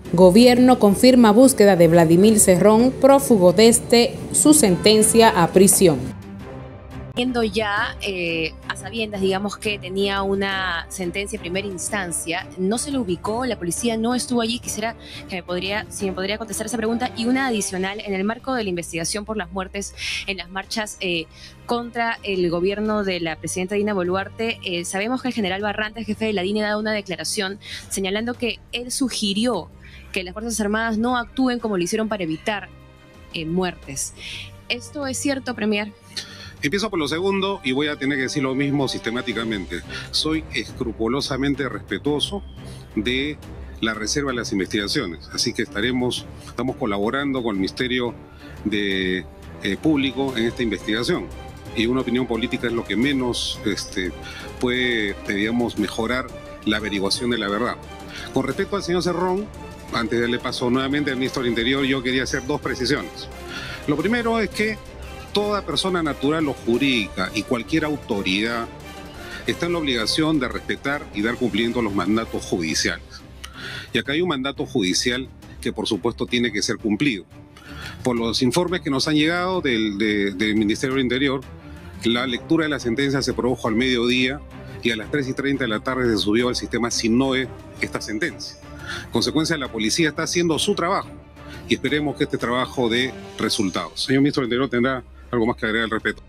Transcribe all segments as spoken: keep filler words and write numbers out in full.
Gobierno confirma búsqueda de Vladimir Cerrón, prófugo desde su sentencia a prisión. Siendo ya eh, a sabiendas, digamos, que tenía una sentencia de primera instancia, no se lo ubicó, la policía no estuvo allí. Quisiera que me podría, si me podría contestar esa pregunta. Y una adicional, en el marco de la investigación por las muertes en las marchas eh, contra el gobierno de la presidenta Dina Boluarte, eh, sabemos que el general Barrantes, jefe de la D I N E, ha dado una declaración señalando que él sugirió que las Fuerzas Armadas no actúen como lo hicieron para evitar eh, muertes. ¿Esto es cierto, Premier? Empiezo por lo segundo y voy a tener que decir lo mismo sistemáticamente. Soy escrupulosamente respetuoso de la reserva de las investigaciones, así que estaremos, estamos colaborando con el Ministerio de eh, Público en esta investigación. Y una opinión política es lo que menos este, puede, digamos, mejorar la averiguación de la verdad. Con respecto al señor Cerrón, antes de darle paso nuevamente al ministro del Interior, yo quería hacer dos precisiones. Lo primero es que toda persona natural o jurídica y cualquier autoridad está en la obligación de respetar y dar cumplimiento a los mandatos judiciales. Y acá hay un mandato judicial que por supuesto tiene que ser cumplido. Por los informes que nos han llegado del, de, del Ministerio del Interior, la lectura de la sentencia se produjo al mediodía y a las tres y treinta de la tarde se subió al sistema SINOE esta sentencia. En consecuencia, la policía está haciendo su trabajo y esperemos que este trabajo dé resultados. Señor Ministro del Interior, ¿tendrá algo más que agregar al respecto?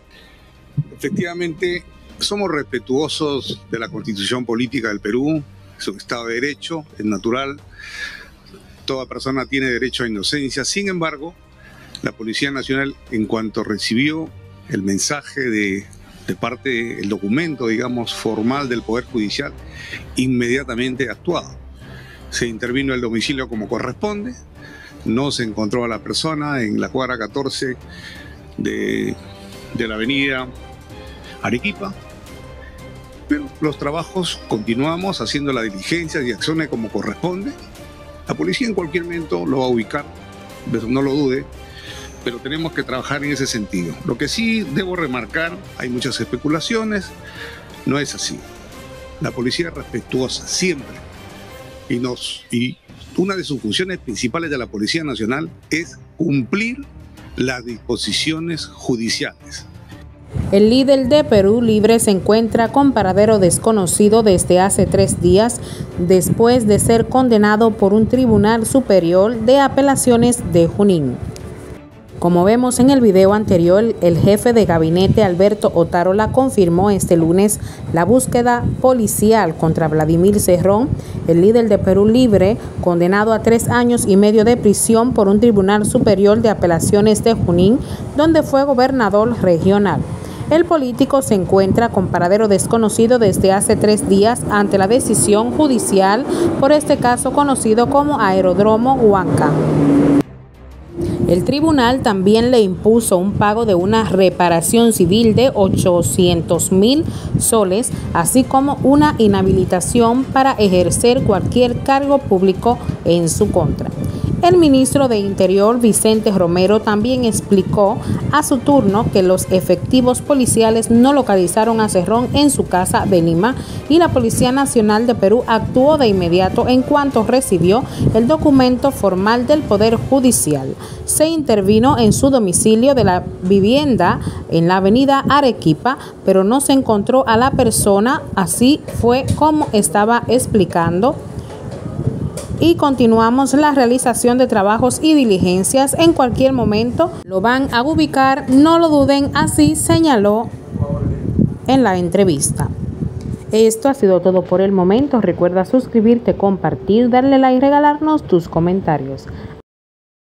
Efectivamente, somos respetuosos de la Constitución Política del Perú, es un Estado de Derecho, es natural, toda persona tiene derecho a inocencia. Sin embargo, la Policía Nacional, en cuanto recibió el mensaje de, de parte, el documento, digamos, formal del Poder Judicial, inmediatamente ha actuado. Se intervino el domicilio como corresponde, no se encontró a la persona en la cuadra catorce De, de la avenida Arequipa, pero los trabajos continuamos haciendo las diligencias y acciones como corresponde. La policía en cualquier momento lo va a ubicar, no lo dude, pero tenemos que trabajar en ese sentido. Lo que sí debo remarcar, hay muchas especulaciones, no es así. La policía es respetuosa siempre y, nos, y una de sus funciones principales de la Policía Nacional es cumplir las disposiciones judiciales. El líder de Perú Libre se encuentra con paradero desconocido desde hace tres días después de ser condenado por un tribunal superior de apelaciones de Junín. Como vemos en el video anterior, el jefe de gabinete Alberto Otárola confirmó este lunes la búsqueda policial contra Vladimir Cerrón, el líder de Perú Libre, condenado a tres años y medio de prisión por un tribunal superior de apelaciones de Junín, donde fue gobernador regional. El político se encuentra con paradero desconocido desde hace tres días ante la decisión judicial por este caso conocido como Aeródromo Huanca. El tribunal también le impuso un pago de una reparación civil de ochocientos mil soles, así como una inhabilitación para ejercer cualquier cargo público en su contra. El ministro de Interior, Vicente Romero, también explicó a su turno que los efectivos policiales no localizaron a Cerrón en su casa de Lima y la Policía Nacional de Perú actuó de inmediato en cuanto recibió el documento formal del Poder Judicial. Se intervino en su domicilio de la vivienda en la avenida Arequipa, pero no se encontró a la persona, así fue como estaba explicando. Y continuamos la realización de trabajos y diligencias. En cualquier momento lo van a ubicar, no lo duden, así señaló en la entrevista. Esto ha sido todo por el momento. Recuerda suscribirte, compartir, darle like y regalarnos tus comentarios.